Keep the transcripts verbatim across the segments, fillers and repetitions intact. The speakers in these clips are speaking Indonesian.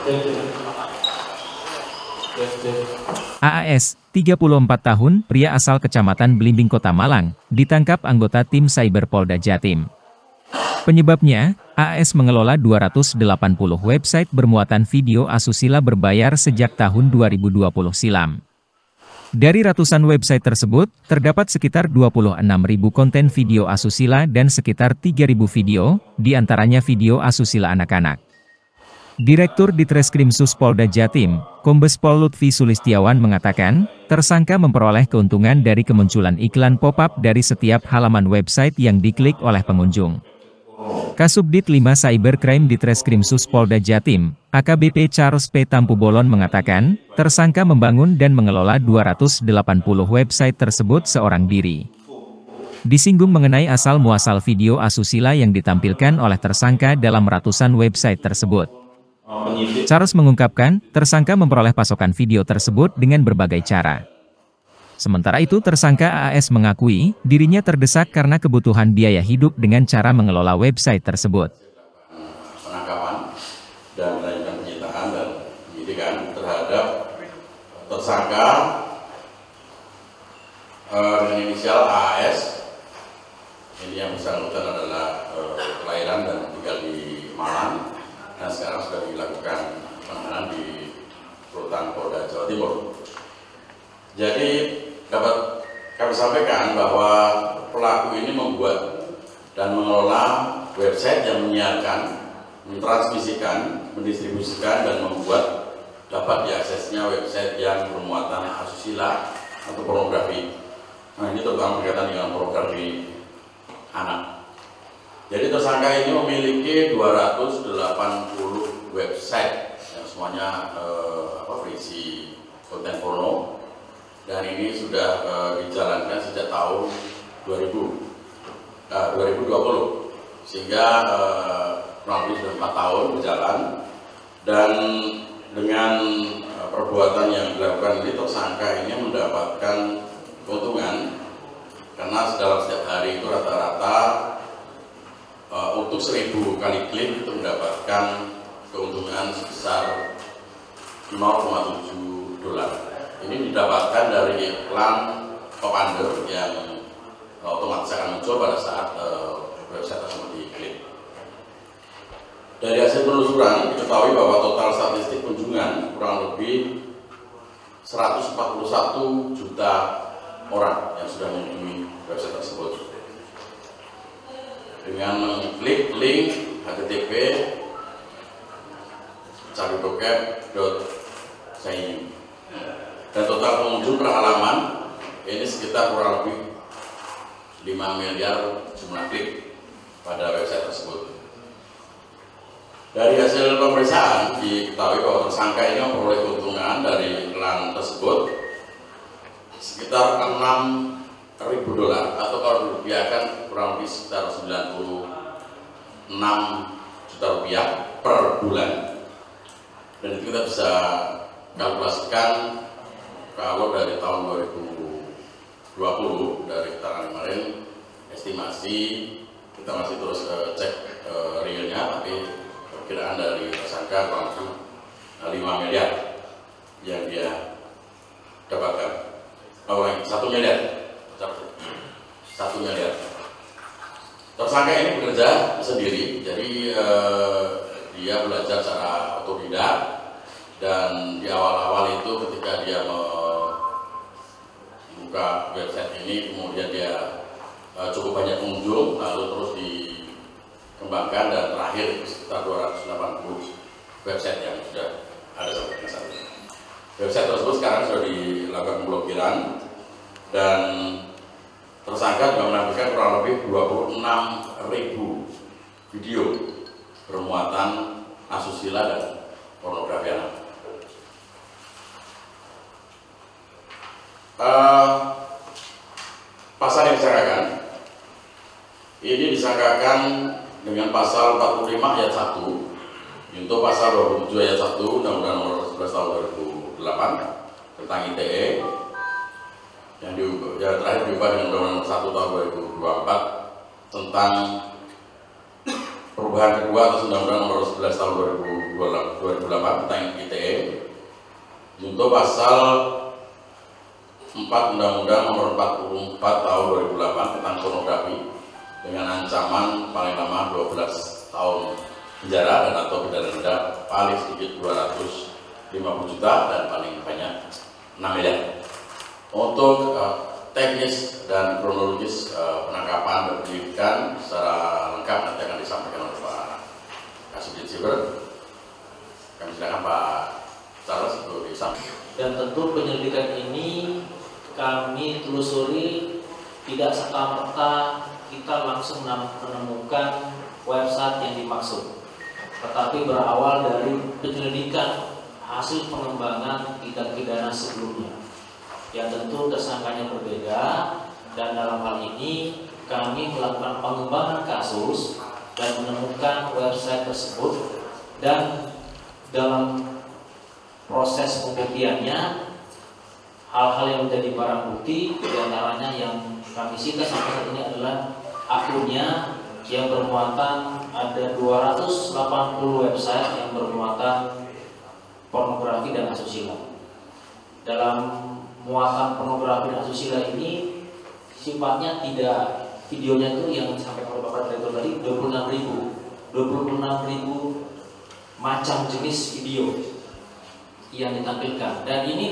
A A S, tiga puluh empat tahun, pria asal Kecamatan Belimbing Kota Malang, ditangkap anggota tim Cyber Polda Jatim. Penyebabnya, A A S mengelola dua ratus delapan puluh website bermuatan video asusila berbayar sejak tahun dua ribu dua puluh silam. Dari ratusan website tersebut, terdapat sekitar dua puluh enam ribu konten video asusila dan sekitar tiga ribu video, diantaranya video asusila anak-anak. Direktur Ditreskrimsus Polda Jatim, Kombes Pol Lutfi Sulistiawan mengatakan, tersangka memperoleh keuntungan dari kemunculan iklan pop-up dari setiap halaman website yang diklik oleh pengunjung. Kasubdit lima Cybercrime Ditreskrimsus Polda Jatim, A K B P Charles P. Tampubolon mengatakan, tersangka membangun dan mengelola dua ratus delapan puluh website tersebut seorang diri. Disinggung mengenai asal-muasal video asusila yang ditampilkan oleh tersangka dalam ratusan website tersebut. Charles mengungkapkan, tersangka memperoleh pasokan video tersebut dengan berbagai cara. Sementara itu tersangka A A S mengakui, dirinya terdesak karena kebutuhan biaya hidup dengan cara mengelola website tersebut. Penangkapan dan melakukan penyitaan dan penyidikan terhadap tersangka eh, dengan inisial A A S. Ini yang bersangkutan adalah eh, kelahiran dan tinggal di Malang. Dan sekarang sudah dilakukan penahanan di Rutan Polda Jawa Timur. Jadi dapat kami sampaikan bahwa pelaku ini membuat dan mengelola website yang menyiarkan, mentransmisikan, mendistribusikan dan membuat dapat diaksesnya website yang bermuatan asusila atau pornografi. Nah, ini terutama berkaitan dengan pornografi anak. Jadi tersangka ini memiliki dua ratus delapan puluh website yang semuanya eh, apa, berisi konten porno, dan ini sudah eh, dijalankan sejak tahun dua ribu, eh, dua ribu dua puluh, sehingga eh, kurang lebih sudah empat tahun berjalan. Dan dengan eh, perbuatan yang dilakukan ini, tersangka ini mendapatkan keuntungan karena dalam setiap hari itu rata-rata Uh, untuk seribu kali klik itu mendapatkan keuntungan sebesar nol koma tujuh dolar. Ini didapatkan dari iklan pop-under yang otomatis akan muncul pada saat uh, website tersebut diklik. Dari hasil penelusuran diketahui bahwa total statistik kunjungan kurang lebih seratus empat puluh satu juta orang yang sudah mengunjungi website tersebut. Dengan mengklik link H T T P cabibokep dot i u dan total pengunjung per halaman ini sekitar kurang lebih lima miliar jumlah klik pada website tersebut. Dari hasil pemeriksaan diketahui bahwa tersangka ini memperoleh keuntungan dari iklan tersebut sekitar enam ribu dolar, atau kalau dirupiahkan kurang lebih sekitar sembilan puluh enam juta rupiah per bulan. Dan itu kita bisa kalkulasikan kalau dari tahun dua ribu dua puluh, dari keterangan kemarin, estimasi kita masih terus uh, cek uh, realnya, tapi perkiraan dari tersangka kurang lebih lima miliar yang dia dapatkan. Oh, satu miliar. Satu miliar. Tersangka ini bekerja sendiri, jadi eh, dia belajar secara otodidak, dan di awal-awal itu ketika dia membuka website ini, kemudian dia eh, cukup banyak pengunjung, lalu terus dikembangkan, dan terakhir sekitar dua ratus delapan puluh website yang sudah ada sampai saat ini. Website tersebut sekarang sudah dilakukan pemblokiran, dan tersangka juga menampilkan kurang lebih dua puluh enam ribu video bermuatan asusila dan pornografi anak. Uh, pasal yang disangkakan ini disangkakan dengan pasal empat puluh lima ayat satu, untuk pasal dua puluh tujuh ayat satu Undang-Undang Nomor sebelas Tahun dua ribu delapan tentang I T E, yang, diubah, yang terakhir diubah dengan Undang-Undang Nomor satu Tahun dua ribu dua puluh empat tentang perubahan perubahan kedua atas Undang-Undang Nomor sebelas Tahun dua ribu delapan tentang I T E, junto pasal empat Undang-Undang Nomor empat puluh empat Tahun dua ribu delapan tentang pornografi dengan ancaman paling lama dua belas tahun penjara dan atau pidana denda paling sedikit dua ratus lima puluh juta dan paling banyak enam miliar. Untuk uh, teknis dan kronologis uh, penangkapan dan penyelidikan secara lengkap nanti akan disampaikan oleh Pak Kasubdit Siber. Kami silakan Pak Charles untuk disampaikan. Dan tentu penyelidikan ini kami telusuri tidak serta-merta kita langsung menemukan website yang dimaksud, tetapi berawal dari penyelidikan hasil pengembangan tindak pidana sebelumnya yang tentu tersangkanya berbeda, dan dalam hal ini kami melakukan pengembangan kasus dan menemukan website tersebut, dan dalam proses pembuktiannya hal-hal yang menjadi barang bukti diantaranya yang kami sita sampai saat ini adalah akunnya yang bermuatan ada dua ratus delapan puluh website yang bermuatan pornografi dan asusila. Dalam muatan pornografi dan asusila ini sifatnya tidak, videonya itu yang disampaikan oleh Bapak Direktur tadi dua puluh enam ribu dua puluh enam ribu macam jenis video yang ditampilkan, dan ini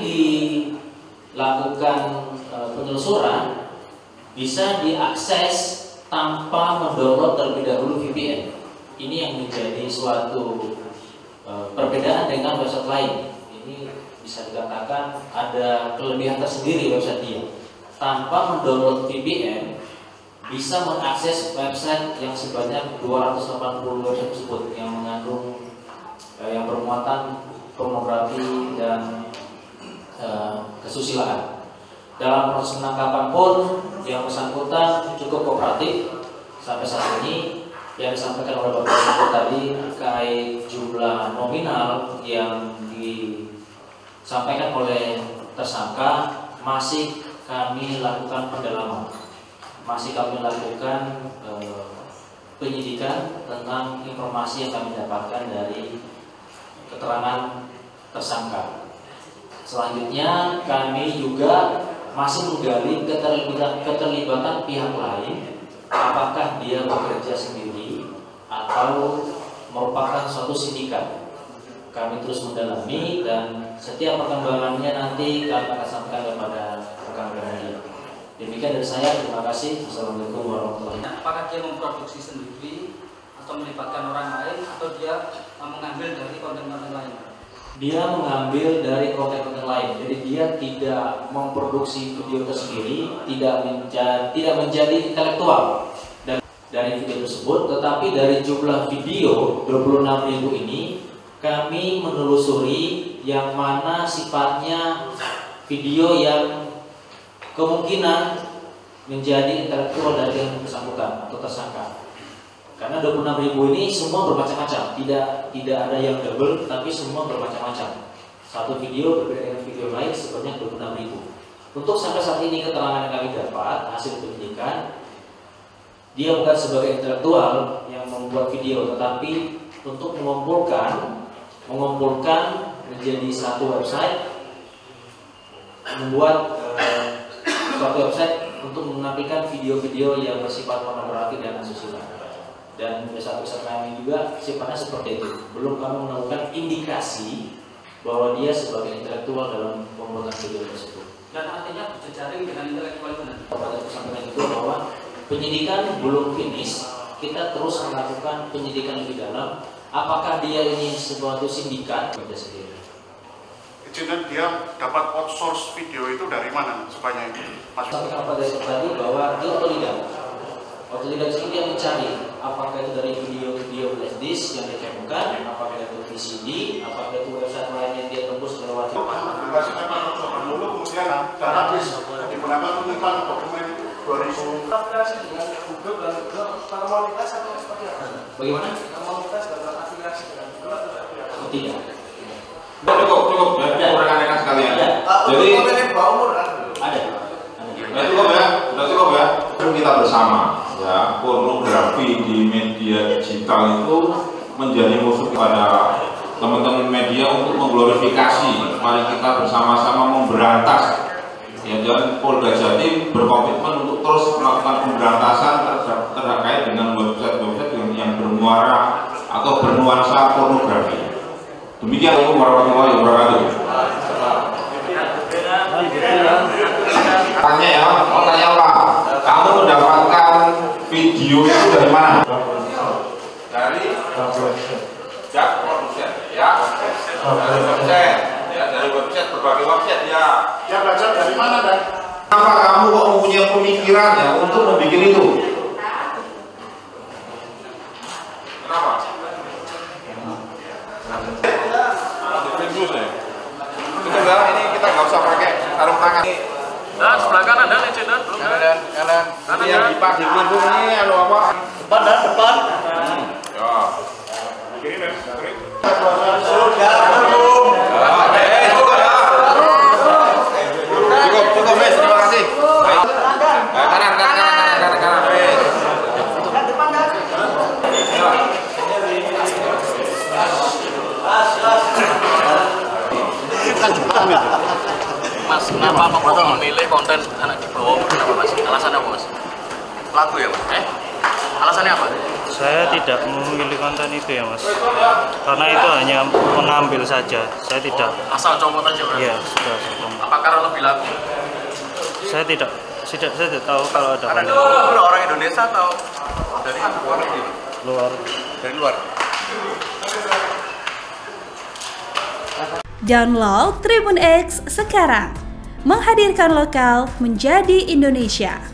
dilakukan e, penelusuran bisa diakses tanpa mendownload terlebih dahulu V P N. Ini yang menjadi suatu e, perbedaan dengan website lain. Ini bisa dikatakan ada kelebihan tersendiri website dia. Tanpa mendownload V P N bisa mengakses website yang sebanyak dua ratus delapan puluh website tersebut yang mengandung e, yang bermuatan pornografi dan e, kesusilaan. Dalam proses penangkapan pun yang bersangkutan cukup kooperatif sampai saat ini. Yang disampaikan oleh Bapak Direktur tadi terkait jumlah nominal yang disampaikan oleh tersangka masih kami lakukan pendalaman, masih kami lakukan e, penyidikan tentang informasi yang kami dapatkan dari keterangan tersangka. Selanjutnya kami juga masih menggali keterlibatan, keterlibatan pihak lain, apakah dia bekerja sendiri atau merupakan suatu sindikat. Kami terus mendalami dan setiap perkembangannya nanti kami akan sampaikan kepada rekan-rekan media. Demikian dari saya, terima kasih. Assalamualaikum warahmatullahi wabarakatuh. Apakah dia memproduksi sendiri atau melibatkan orang lain atau dia mengambil dari konten-konten lain? Dia mengambil dari konten-konten lain, jadi dia tidak memproduksi video tersendiri, tidak menjadi, tidak menjadi intelektual dan dari video tersebut, tetapi dari jumlah video dua puluh enam ribu ini kami menelusuri yang mana sifatnya video yang kemungkinan menjadi intelektual dari yang bersangkutan atau tersangka. Karena dua puluh enam ribu ini semua bermacam-macam, tidak tidak ada yang double, tapi semua bermacam-macam. Satu video berbeda dengan video lain sebanyak dua puluh enam ribu. Untuk sampai saat ini keterangan yang kami dapat hasil penyidikan, dia bukan sebagai intelektual yang membuat video, tetapi untuk mengumpulkan mengumpulkan menjadi satu website, membuat eh, suatu website untuk menampilkan video-video yang bersifat pornografi dan asusila. Dan website kami juga sifatnya seperti itu. Belum kami menemukan indikasi bahwa dia sebagai intelektual dalam pembuatan video tersebut. Dan artinya berjejaring dengan intelektual itu. Pada sampaikan itu bahwa penyidikan belum finish, kita terus melakukan penyidikan lebih dalam. Apakah dia ini sebuah sindikat? Kita sendiri. Jadi dia dapat outsource video itu dari mana sebanyak itu? Sampaikan pada tadi bahwa dia otodidak. Otodidak ini dia mencari apakah itu dari video-video flash disk yang dicamkan, apakah itu V C D, apakah itu website lain yang dia tembus lewat. Aplikasi memang coba dulu kemudian database digunakan untuk dokumen dua ribu. Aplikasi dengan Google dan Google harmonitas atau seperti apa? Bagaimana? Harmonitas dalam aplikasi dengan Google atau seperti apa? Oh, tidak. Cukup, cukup. Ya, rekan-rekan sekalian. Ada. Jadi Untuk bawah umur kan? Ada. sudah cukup ya, sudah cukup ya. Kita bersama ya pornografi di di media digital itu menjadi musuh kepada teman-teman media untuk mengglorifikasi. Mari kita bersama-sama memberantas. Ya, dan Polda Jatim berkomitmen untuk terus melakukan pemberantasan terkait dengan website-website yang, yang bermuara atau bernuansa pornografi. Demikian, Assalamualaikum warahmatullahi wabarakatuh. Tanya ya, mau tanya apa? Kamu mendapatkan video itu dari mana? Dari Jak Produsen, ya. Dari website, ya, dari website berbagai website, ya. Dia belajar dari mana, Dan? Kenapa kamu kok mempunyai pemikiran ya untuk membuat itu? Kenapa? Itu enggak, ini kita nggak usah pakai sarung tangan. Dan sebelah kanan dan legend belum Kanan, kanan. Ini yang dipak di pelindung ini anu apa? Depan dan depan. Ya. Kiri, Dan. Kiri. Eh, cukup ya. Cukup, cukup, Mas. Terima kasih. Baik. Kanan, kanan, kanan, kanan, kanan. Depan dan. Mas, kenapa kok memilih konten anak di bawah? Kenapa Mas? Alasannya apa Mas? Lagu ya Mas? Eh? Alasannya apa? Saya tidak memilih konten itu ya Mas, karena itu hanya mengambil saja. Saya tidak. Oh, asal comot aja berarti? Iya, sudah sudah. Apa karena lebih laku? Saya tidak, tidak, saya tidak tahu kalau ada konten. Ada orang Indonesia atau dari luar negeri? Luar. Dari luar. Download Tribun X sekarang, menghadirkan lokal menjadi Indonesia.